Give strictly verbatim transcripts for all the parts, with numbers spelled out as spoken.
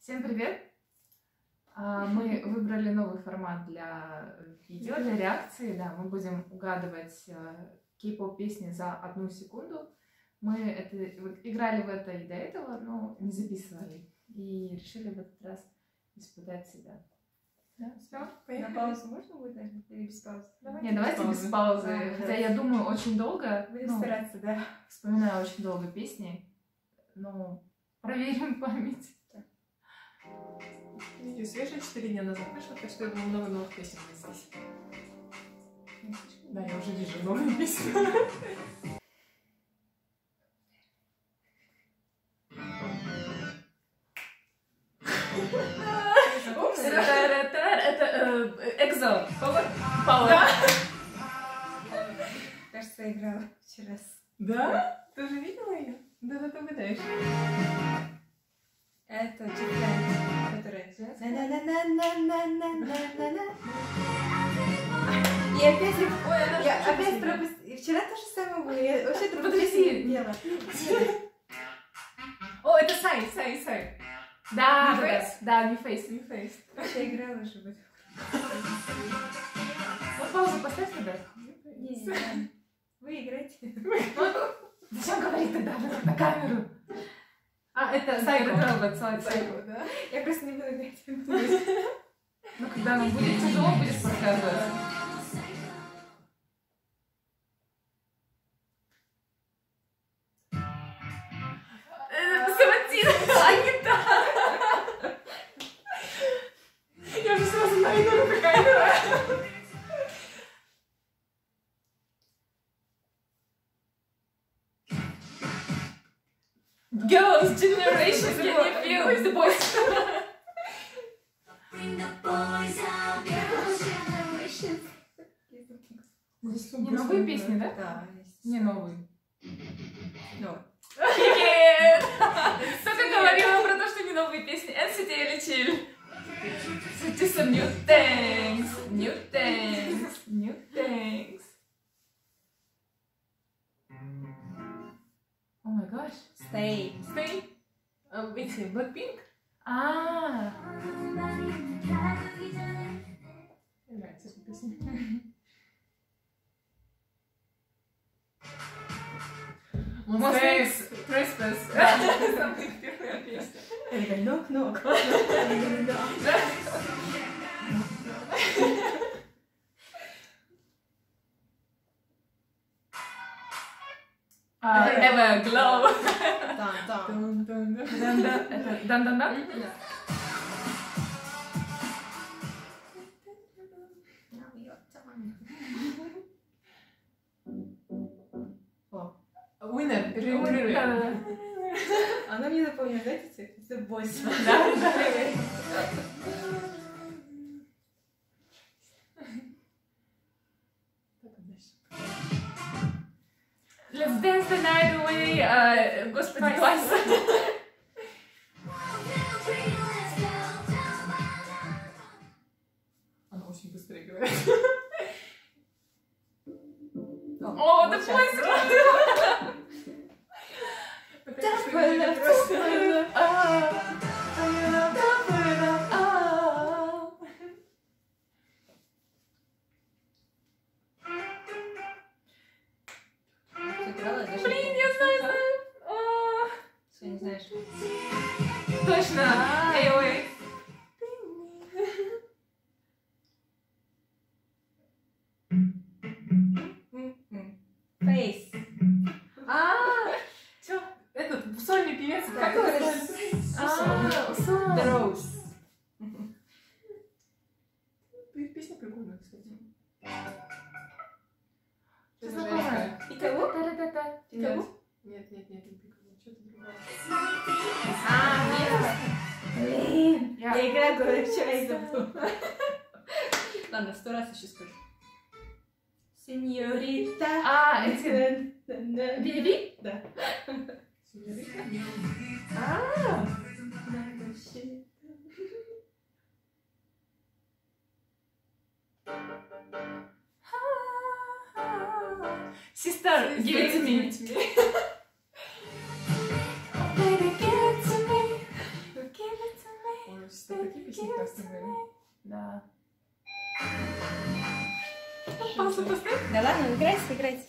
Всем привет! Мы выбрали новый формат для видео, для реакции. Да, мы будем угадывать кей-поп песни за одну секунду. Мы это, вот, играли в это и до этого, но не записывали. И решили в этот раз испытать себя. Да, все, поехали. На паузу можно будет даже? Или без паузы? Давайте Не, давайте без паузы. Без паузы. А, Хотя да. я думаю, очень долго. Будем ну, стараться, да. Вспоминаю очень долго песни. Но проверим память. Видео свежее, четыре дня назад вышло, так что я думаю, много новых песен здесь. Да, я уже вижу новые песни. Это Экзо. Power. Кажется, я играла вчера. Да? Ты уже видела ее? Да, да, ты угадаешь. Это Different, которая и опять, Ой, я опять пропустила. Вчера то же самое было. Я вообще пропустила дело. О, это Сай, Сай, Сай. Да, да, Mi Face, Mi Face. Я играла уже в это. Вот паузу поставь тогда. Не, не, вы играете. Зачем говорить тогда на камеру? А, это Сайко. Сайко, да? Я просто не буду играть. Ну, когда нам будет тяжело, будешь показывать. Саватин! А, гитара! Я уже сразу найду, какая игра. Girls' Generation, я не пью, it's the boys. Не новые песни, да? Да. Не новые. No. Привет! Только говорила про то, что не новые песни. эн си ти или Chill. It's some new things, new things, new things. Oh my gosh. Stay. Stay. Um, эти, Blackpink? А. Мне нравится эта песня. Monsta X Christmas. Самая первая песня. Я такая, нок-нок. Everglow. Дан-дан. Это дан-дан-дан? Winner. Winner. Она мне напомнила, знаете, The Boys. Да, да. Let's dance the night away. Uh, Господи, Twice. Она очень быстро играет. О, The Boys. Блин, я знаю, знаю. Что не знаешь? Точно. Эй, ой. Face. А, чё? Этот сольный певец, как его зовут? А, Усон. The Rose. Песня прикольная, кстати. Что такое? Пикабу? Та-та-та-та. Пикабу? Нет, нет, нет, не Пикабу. Что-то другое. А, нет. Блин. Я играю, говорю, вчера и забыла. Ладно, сто раз еще скажу. Сеньорита. А, эти... Биби? Да. Сеньорита? А. Sister, give it to me. Baby, give it to me. Give it to me. такие песни классные были. Да. Паузу поставь. Да ладно, играйте, играйте.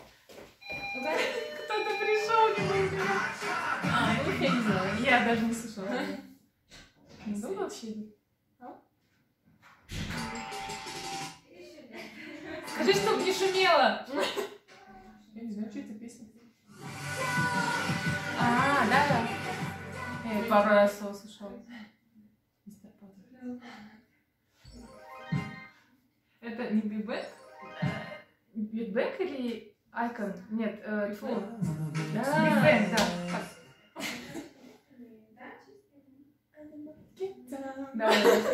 Кто-то пришел, не буду играть. А, ну я не знаю. Я даже не слышала. Не было вообще? Скажи, чтоб не шумело. Я не знаю, что это песня. А, да, да. Я пару раз его слышала. Это не бигбэк? Бигбэк или Айкон? Нет, э, тьфу. Бигбэк, да. Да,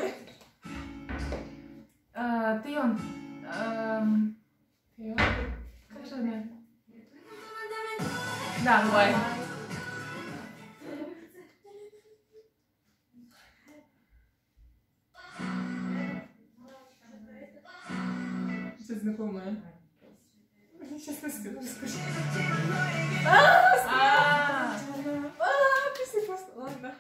да. Ты он. Ты он. Как же она? Да, давай. Сейчас знакомая. Сейчас на скидку расскажу. Ааа! Песня просто... Ладно.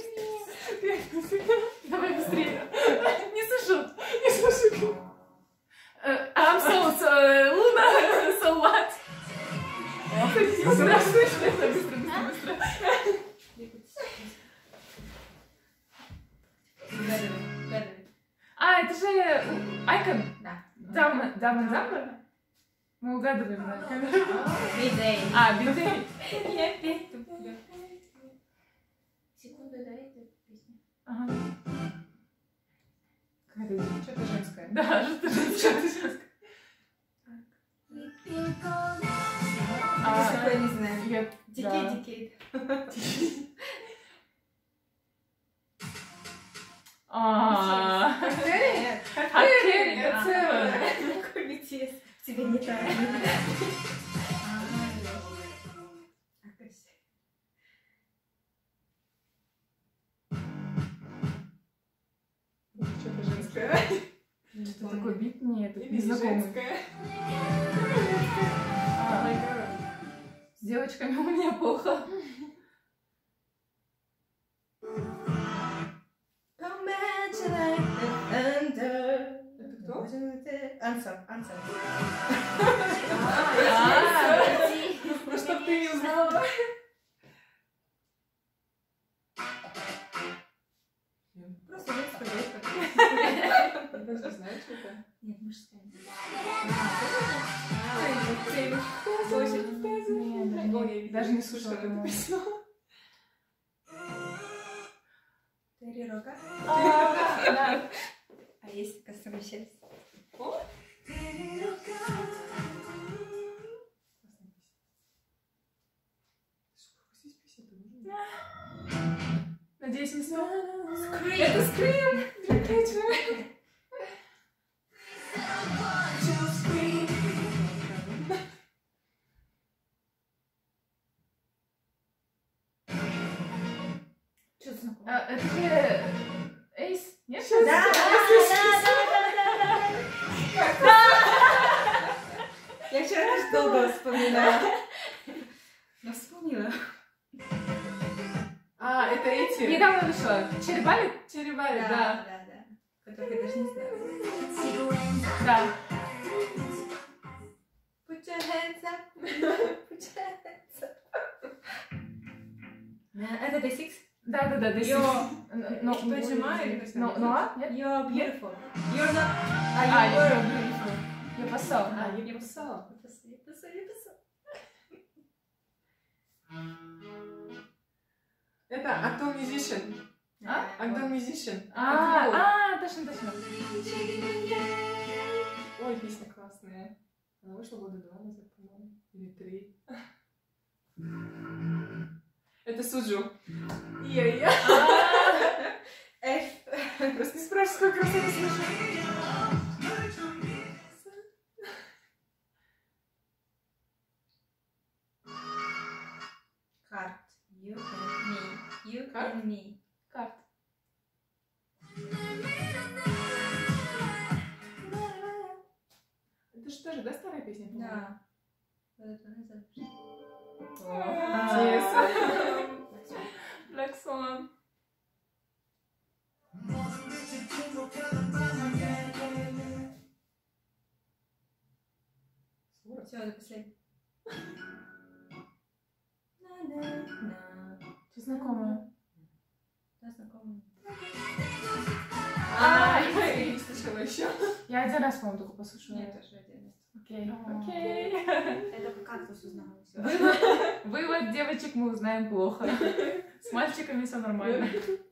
Давай быстрее. Не слышу. Не слышу. I'm so... Луна. So what? Быстро, быстро, быстро, быстро. А, это же Айкон? Да. Дама, дама, дама? Мы угадываем на камеру. Бидей. А, бидей. Я опять тупая. Секунду, да, это песня? Ага. Какая-то что-то женское. Да, что-то женское. А, такое не знаю. Я... Дикей, дикей. Ааа. Хакери? Хакери, да, целое. Какой би ти эс? Тебе не так. Что-то женское. Что такой бит? Нет, это незнакомый. С девочками у меня плохо. Это кто? Ансар, Ансар. Ну, чтоб ты не узнала. Просто женская группа. Я даже не знаю, что это. Нет, мужская. Даже не слышала эту песню. Терри Рока. А есть Костромы счастья. Надеюсь, не снова. Это Скрим. Что знакомое? Это же Эйс? Нет? Да, да, да, да, да. Я вчера тоже долго вспоминала. Но вспомнила. А, это эти? Недавно вышла. Черебали? Черебали, Да, да. да, да. Которых я даже не знаю. Да. Put your hands up. Put your hands up. Это Day Six? Да, да, да, да. Йо. Но, Поджимаю или как-то? но, но, а? Нет? You're beautiful. You're not... А, А, я you're beautiful. Я пасал. А, Да. я писала. Я писала, я писала. Это Acton Musician. А? Acton Musician. А, а, точно, точно. Ой, песня классная. Она вышла года два назад, по-моему. Или три. Это Суджу. Я-я. Эф. Просто не спрашивай, сколько раз я слышу. Heart. You and me. You and me. Карт. Это же тоже, да, старая песня? по-моему? Да. Вот это назад. Интересно. Black Swan. сорок. Все, до последнего. На-на-на. Ты знакомая. Да, знакомая. А, я не слышала еще. Я один раз, по-моему, только послушала. Нет, тоже один. Окей, А. окей. Я только кактус узнала. Всё. Вывод, девочек, мы узнаем плохо. С мальчиками все нормально.